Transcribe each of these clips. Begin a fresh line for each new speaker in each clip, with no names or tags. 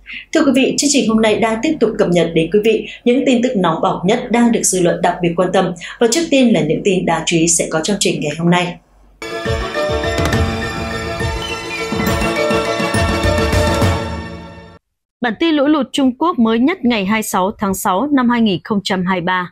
Thưa quý vị, chương trình hôm nay đang tiếp tục cập nhật đến quý vị những tin tức nóng bỏng nhất đang được dư luận đặc biệt quan tâm. Và trước tiên là những tin đáng chú ý sẽ có trong trình ngày hôm nay.
Bản tin lũ lụt Trung Quốc mới nhất ngày 26 tháng 6 năm 2023.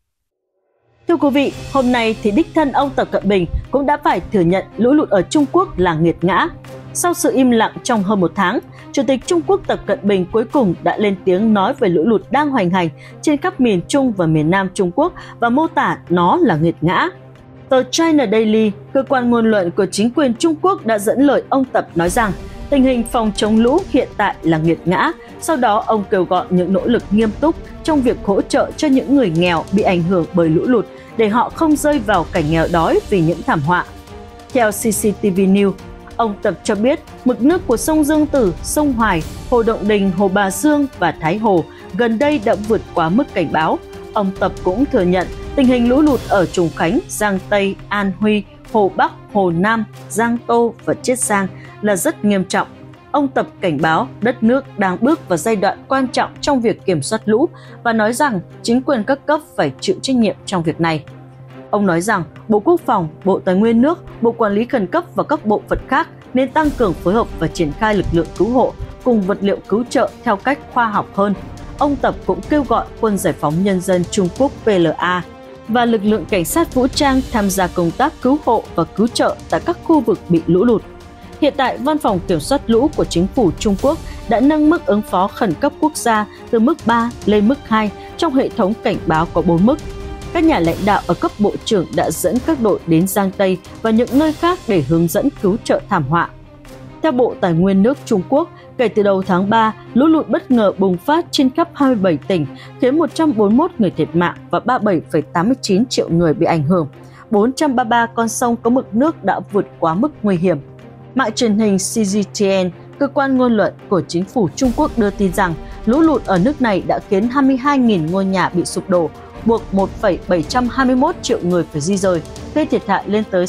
Thưa quý vị, hôm nay thì đích thân ông Tập Cận Bình cũng đã phải thừa nhận lũ lụt ở Trung Quốc là nghiệt ngã. Sau sự im lặng trong hơn một tháng, Chủ tịch Trung Quốc Tập Cận Bình cuối cùng đã lên tiếng nói về lũ lụt đang hoành hành trên khắp miền Trung và miền Nam Trung Quốc và mô tả nó là nghiệt ngã. Tờ China Daily, cơ quan ngôn luận của chính quyền Trung Quốc đã dẫn lời ông Tập nói rằng tình hình phòng chống lũ hiện tại là nghiệt ngã. Sau đó, ông kêu gọi những nỗ lực nghiêm túc trong việc hỗ trợ cho những người nghèo bị ảnh hưởng bởi lũ lụt để họ không rơi vào cảnh nghèo đói vì những thảm họa. Theo CCTV News, ông Tập cho biết mực nước của sông Dương Tử, sông Hoài, Hồ Động Đình, Hồ Bà Dương và Thái Hồ gần đây đã vượt quá mức cảnh báo. Ông Tập cũng thừa nhận tình hình lũ lụt ở Trùng Khánh, Giang Tây, An Huy, Hồ Bắc, Hồ Nam, Giang Tô và Chiết Giang là rất nghiêm trọng. Ông Tập cảnh báo đất nước đang bước vào giai đoạn quan trọng trong việc kiểm soát lũ và nói rằng chính quyền các cấp phải chịu trách nhiệm trong việc này. Ông nói rằng Bộ Quốc phòng, Bộ Tài nguyên nước, Bộ Quản lý Khẩn cấp và các bộ phận khác nên tăng cường phối hợp và triển khai lực lượng cứu hộ cùng vật liệu cứu trợ theo cách khoa học hơn. Ông Tập cũng kêu gọi Quân Giải phóng Nhân dân Trung Quốc PLA và lực lượng cảnh sát vũ trang tham gia công tác cứu hộ và cứu trợ tại các khu vực bị lũ lụt. Hiện tại, Văn phòng Kiểm soát lũ của Chính phủ Trung Quốc đã nâng mức ứng phó khẩn cấp quốc gia từ mức 3 lên mức 2 trong hệ thống cảnh báo có 4 mức. Các nhà lãnh đạo ở cấp bộ trưởng đã dẫn các đội đến Giang Tây và những nơi khác để hướng dẫn cứu trợ thảm họa. Theo Bộ Tài nguyên nước Trung Quốc, kể từ đầu tháng 3, lũ lụt bất ngờ bùng phát trên khắp 27 tỉnh, khiến 141 người thiệt mạng và 37,89 triệu người bị ảnh hưởng. 433 con sông có mực nước đã vượt quá mức nguy hiểm. Mạng truyền hình CGTN, cơ quan ngôn luận của chính phủ Trung Quốc đưa tin rằng lũ lụt ở nước này đã khiến 22.000 ngôi nhà bị sụp đổ, buộc 1,721 triệu người phải di rời, gây thiệt hại lên tới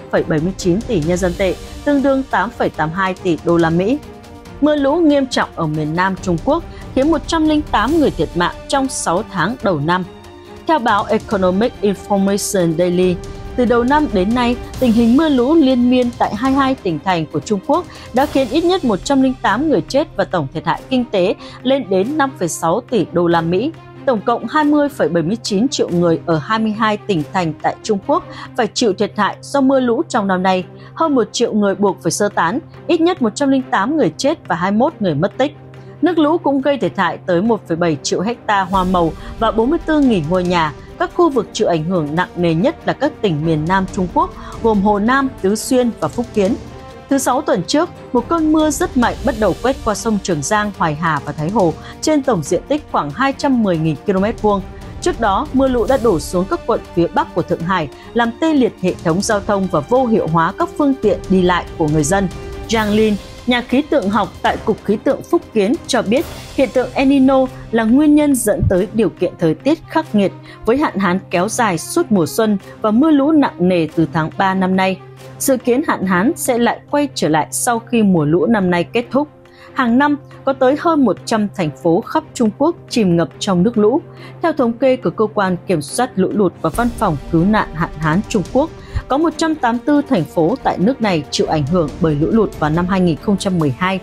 61,79 tỷ nhân dân tệ, tương đương 8,82 tỷ đô la Mỹ. Mưa lũ nghiêm trọng ở miền Nam Trung Quốc khiến 108 người thiệt mạng trong 6 tháng đầu năm. Theo báo Economic Information Daily, từ đầu năm đến nay, tình hình mưa lũ liên miên tại 22 tỉnh thành của Trung Quốc đã khiến ít nhất 108 người chết và tổng thiệt hại kinh tế lên đến 5,6 tỷ đô la Mỹ. Tổng cộng 20,79 triệu người ở 22 tỉnh thành tại Trung Quốc phải chịu thiệt hại do mưa lũ trong năm nay. Hơn 1 triệu người buộc phải sơ tán, ít nhất 108 người chết và 21 người mất tích. Nước lũ cũng gây thiệt hại tới 1,7 triệu hecta hoa màu và 44.000 ngôi nhà. Các khu vực chịu ảnh hưởng nặng nề nhất là các tỉnh miền Nam Trung Quốc, gồm Hồ Nam, Tứ Xuyên và Phúc Kiến. Thứ Sáu tuần trước, một cơn mưa rất mạnh bắt đầu quét qua sông Trường Giang, Hoài Hà và Thái Hồ trên tổng diện tích khoảng 210.000 km². Trước đó, mưa lũ đã đổ xuống các quận phía Bắc của Thượng Hải, làm tê liệt hệ thống giao thông và vô hiệu hóa các phương tiện đi lại của người dân. Zhang Lin, nhà khí tượng học tại Cục Khí tượng Phúc Kiến cho biết hiện tượng El Nino là nguyên nhân dẫn tới điều kiện thời tiết khắc nghiệt với hạn hán kéo dài suốt mùa xuân và mưa lũ nặng nề từ tháng 3 năm nay. Dự kiến hạn hán sẽ lại quay trở lại sau khi mùa lũ năm nay kết thúc. Hàng năm, có tới hơn 100 thành phố khắp Trung Quốc chìm ngập trong nước lũ. Theo thống kê của Cơ quan Kiểm soát lũ lụt và Văn phòng Cứu nạn hạn hán Trung Quốc, có 184 thành phố tại nước này chịu ảnh hưởng bởi lũ lụt vào năm 2012,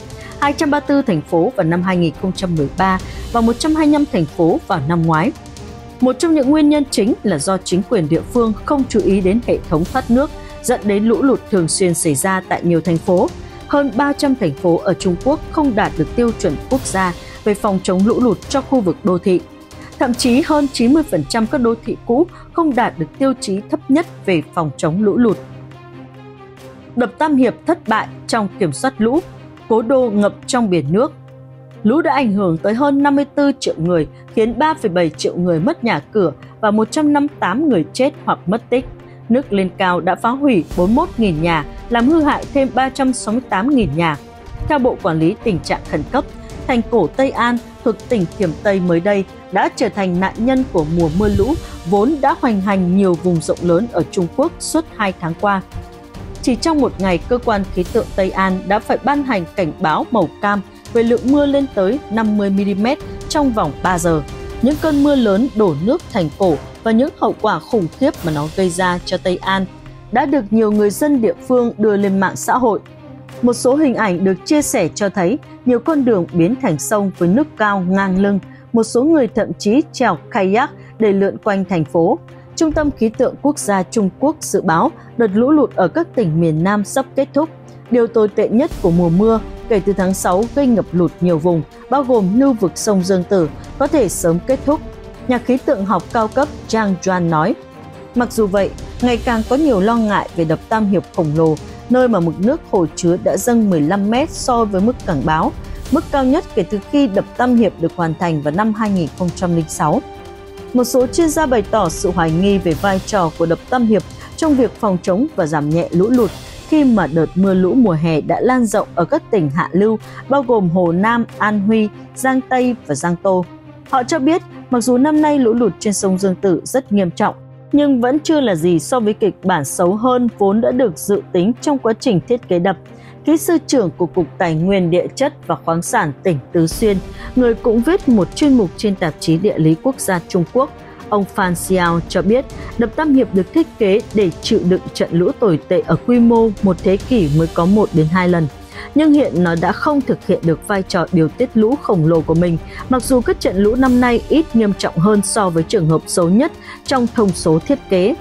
234 thành phố vào năm 2013 và 125 thành phố vào năm ngoái. Một trong những nguyên nhân chính là do chính quyền địa phương không chú ý đến hệ thống thoát nước, dẫn đến lũ lụt thường xuyên xảy ra tại nhiều thành phố. Hơn 300 thành phố ở Trung Quốc không đạt được tiêu chuẩn quốc gia về phòng chống lũ lụt cho khu vực đô thị. Thậm chí hơn 90% các đô thị cũ không đạt được tiêu chí thấp nhất về phòng chống lũ lụt. Đập Tam Hiệp thất bại trong kiểm soát lũ, cố đô ngập trong biển nước. Lũ đã ảnh hưởng tới hơn 54 triệu người, khiến 3,7 triệu người mất nhà cửa và 158 người chết hoặc mất tích. Nước lên cao đã phá hủy 41.000 nhà, làm hư hại thêm 368.000 nhà. Theo Bộ Quản lý Tình trạng Khẩn cấp, thành cổ Tây An thuộc tỉnh Thiểm Tây mới đây đã trở thành nạn nhân của mùa mưa lũ vốn đã hoành hành nhiều vùng rộng lớn ở Trung Quốc suốt 2 tháng qua. Chỉ trong một ngày, cơ quan khí tượng Tây An đã phải ban hành cảnh báo màu cam với lượng mưa lên tới 50 mm trong vòng 3 giờ. Những cơn mưa lớn đổ nước thành cổ và những hậu quả khủng khiếp mà nó gây ra cho Tây An đã được nhiều người dân địa phương đưa lên mạng xã hội. Một số hình ảnh được chia sẻ cho thấy nhiều con đường biến thành sông với nước cao ngang lưng. Một số người thậm chí chèo kayak để lượn quanh thành phố. Trung tâm Khí tượng Quốc gia Trung Quốc dự báo đợt lũ lụt ở các tỉnh miền Nam sắp kết thúc. Điều tồi tệ nhất của mùa mưa kể từ tháng 6 gây ngập lụt nhiều vùng, bao gồm lưu vực sông Dương Tử, có thể sớm kết thúc. Nhà khí tượng học cao cấp Zhang Yuan nói. Mặc dù vậy, ngày càng có nhiều lo ngại về đập Tam Hiệp khổng lồ, nơi mà mực nước hồ chứa đã dâng 15 mét so với mức cảnh báo, mức cao nhất kể từ khi đập Tam Hiệp được hoàn thành vào năm 2006. Một số chuyên gia bày tỏ sự hoài nghi về vai trò của đập Tam Hiệp trong việc phòng chống và giảm nhẹ lũ lụt khi mà đợt mưa lũ mùa hè đã lan rộng ở các tỉnh hạ lưu, bao gồm Hồ Nam, An Huy, Giang Tây và Giang Tô. Họ cho biết, mặc dù năm nay lũ lụt trên sông Dương Tử rất nghiêm trọng, nhưng vẫn chưa là gì so với kịch bản xấu hơn vốn đã được dự tính trong quá trình thiết kế đập. Kỹ sư trưởng của Cục Tài nguyên Địa chất và Khoáng sản tỉnh Tứ Xuyên, người cũng viết một chuyên mục trên tạp chí Địa lý Quốc gia Trung Quốc, ông Phan Xiao cho biết đập Tam Hiệp được thiết kế để chịu đựng trận lũ tồi tệ ở quy mô một thế kỷ mới có 1 đến 2 lần. Nhưng hiện nó đã không thực hiện được vai trò điều tiết lũ khổng lồ của mình, mặc dù các trận lũ năm nay ít nghiêm trọng hơn so với trường hợp xấu nhất trong thông số thiết kế.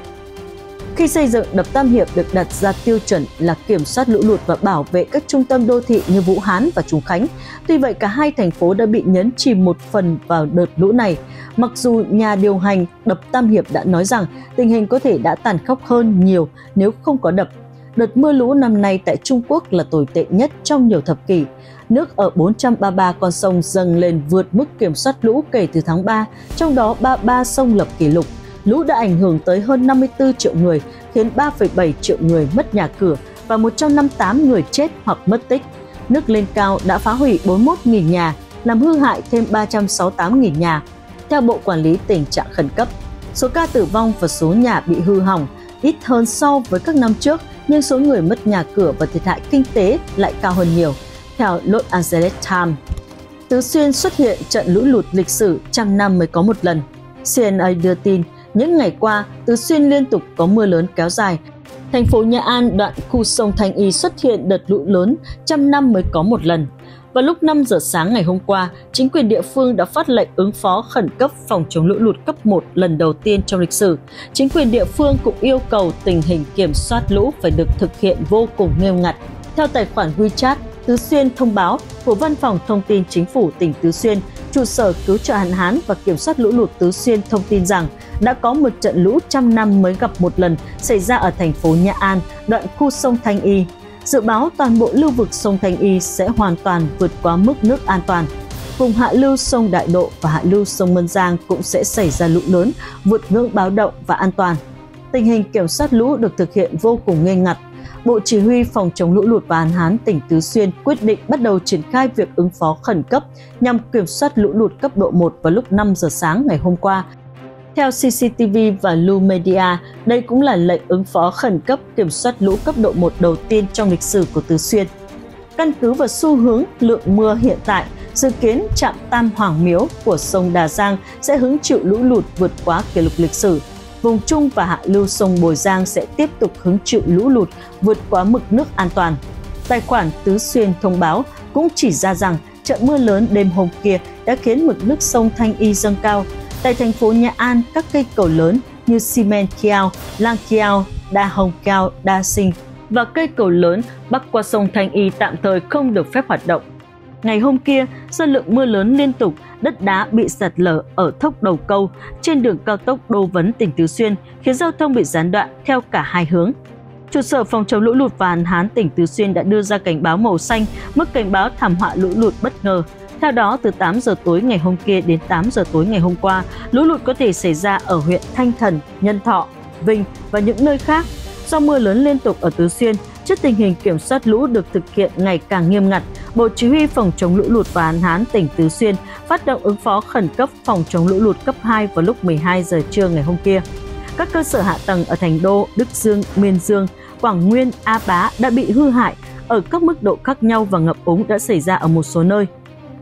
Khi xây dựng, đập Tam Hiệp được đặt ra tiêu chuẩn là kiểm soát lũ lụt và bảo vệ các trung tâm đô thị như Vũ Hán và Trùng Khánh. Tuy vậy, cả hai thành phố đã bị nhấn chìm một phần vào đợt lũ này. Mặc dù nhà điều hành đập Tam Hiệp đã nói rằng tình hình có thể đã tàn khốc hơn nhiều nếu không có đập. Đợt mưa lũ năm nay tại Trung Quốc là tồi tệ nhất trong nhiều thập kỷ. Nước ở 433 con sông dâng lên vượt mức kiểm soát lũ kể từ tháng 3, trong đó 33 sông lập kỷ lục. Lũ đã ảnh hưởng tới hơn 54 triệu người, khiến 3,7 triệu người mất nhà cửa và 158 người chết hoặc mất tích. Nước lên cao đã phá hủy 41.000 nhà, làm hư hại thêm 368.000 nhà. Theo Bộ Quản lý Tình trạng khẩn cấp, số ca tử vong và số nhà bị hư hỏng ít hơn so với các năm trước, nhưng số người mất nhà cửa và thiệt hại kinh tế lại cao hơn nhiều. Theo Los Angeles Times, Tứ Xuyên xuất hiện trận lũ lụt lịch sử 100 năm mới có một lần. CNA đưa tin, những ngày qua, Tứ Xuyên liên tục có mưa lớn kéo dài. Thành phố Nha An, đoạn khu sông Thanh Y xuất hiện đợt lũ lớn 100 năm mới có một lần. Vào lúc 5 giờ sáng ngày hôm qua, chính quyền địa phương đã phát lệnh ứng phó khẩn cấp phòng chống lũ lụt cấp 1 lần đầu tiên trong lịch sử. Chính quyền địa phương cũng yêu cầu tình hình kiểm soát lũ phải được thực hiện vô cùng nghiêm ngặt. Theo tài khoản WeChat, Tứ Xuyên thông báo của Văn phòng Thông tin Chính phủ tỉnh Tứ Xuyên, trụ sở cứu trợ hạn hán và kiểm soát lũ lụt Tứ Xuyên thông tin rằng đã có một trận lũ 100 năm mới gặp một lần xảy ra ở thành phố Nha An, đoạn khu sông Thanh Y. Dự báo toàn bộ lưu vực sông Thanh Y sẽ hoàn toàn vượt quá mức nước an toàn. Vùng hạ lưu sông Đại Độ và hạ lưu sông Mân Giang cũng sẽ xảy ra lũ lớn, vượt ngưỡng báo động và an toàn. Tình hình kiểm soát lũ được thực hiện vô cùng nghiêm ngặt. Bộ Chỉ huy Phòng chống lũ lụt và hạn hán tỉnh Tứ Xuyên quyết định bắt đầu triển khai việc ứng phó khẩn cấp nhằm kiểm soát lũ lụt cấp độ 1 vào lúc 5 giờ sáng ngày hôm qua. Theo CCTV và Lu Media, đây cũng là lệnh ứng phó khẩn cấp kiểm soát lũ cấp độ 1 đầu tiên trong lịch sử của Tứ Xuyên. Căn cứ vào xu hướng lượng mưa hiện tại, dự kiến trạm Tam Hoàng Miếu của sông Đà Giang sẽ hứng chịu lũ lụt vượt quá kỷ lục lịch sử. Vùng trung và hạ lưu sông Bồi Giang sẽ tiếp tục hứng chịu lũ lụt vượt quá mực nước an toàn. Tài khoản Tứ Xuyên thông báo cũng chỉ ra rằng trận mưa lớn đêm hôm kia đã khiến mực nước sông Thanh Y dâng cao. Tại thành phố Nha An, các cây cầu lớn như Xi Men Kiao, Lang Kiao, Đa Hồng Kiao, Đa Sinh và cây cầu lớn bắc qua sông Thanh Y tạm thời không được phép hoạt động. Ngày hôm kia, do lượng mưa lớn liên tục, đất đá bị sạt lở ở Thốc Đầu Câu trên đường cao tốc Đô Vấn tỉnh Tứ Xuyên, khiến giao thông bị gián đoạn theo cả hai hướng. Trụ sở Phòng chống lũ lụt và hạn hán tỉnh Tứ Xuyên đã đưa ra cảnh báo màu xanh, mức cảnh báo thảm họa lũ lụt bất ngờ. Theo đó, từ 8 giờ tối ngày hôm kia đến 8 giờ tối ngày hôm qua, lũ lụt có thể xảy ra ở huyện Thanh Thần, Nhân Thọ, Vinh và những nơi khác. Do mưa lớn liên tục ở Tứ Xuyên, trước tình hình kiểm soát lũ được thực hiện ngày càng nghiêm ngặt, Bộ Chỉ huy Phòng chống lũ lụt và hạn hán tỉnh Tứ Xuyên phát động ứng phó khẩn cấp phòng chống lũ lụt cấp 2 vào lúc 12 giờ trưa ngày hôm kia. Các cơ sở hạ tầng ở Thành Đô, Đức Dương, Miên Dương, Quảng Nguyên, A Bá đã bị hư hại ở các mức độ khác nhau và ngập úng đã xảy ra ở một số nơi.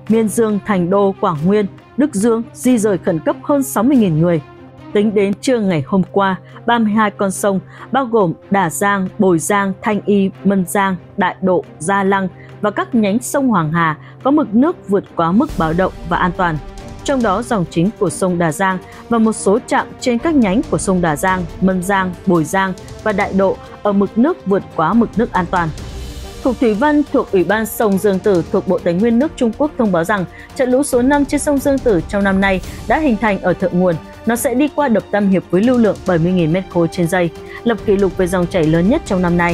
Miên Dương, Thành Đô, Quảng Nguyên, Đức Dương di rời khẩn cấp hơn 60.000 người. Tính đến trưa ngày hôm qua, 32 con sông bao gồm Đà Giang, Bồi Giang, Thanh Y, Mân Giang, Đại Độ, Gia Lăng và các nhánh sông Hoàng Hà có mực nước vượt quá mức báo động và an toàn. Trong đó dòng chính của sông Đà Giang và một số trạm trên các nhánh của sông Đà Giang, Mân Giang, Bồi Giang và Đại Độ ở mực nước vượt quá mực nước an toàn. Cục Thủy văn thuộc Ủy ban sông Dương Tử thuộc Bộ Tài nguyên nước Trung Quốc thông báo rằng trận lũ số 5 trên sông Dương Tử trong năm nay đã hình thành ở thượng nguồn. Nó sẽ đi qua đập Tam Hiệp với lưu lượng 70.000 m3 trên giây, lập kỷ lục về dòng chảy lớn nhất trong năm nay.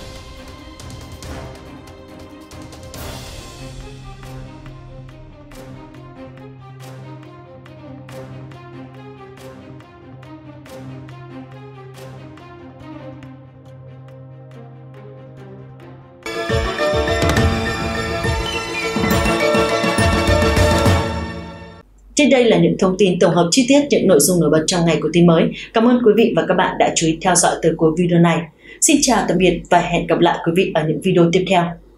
Trên đây là những thông tin tổng hợp chi tiết những nội dung nổi bật trong ngày của tin mới. Cảm ơn quý vị và các bạn đã chú ý theo dõi từ cuối video này. Xin chào tạm biệt và hẹn gặp lại quý vị ở những video tiếp theo.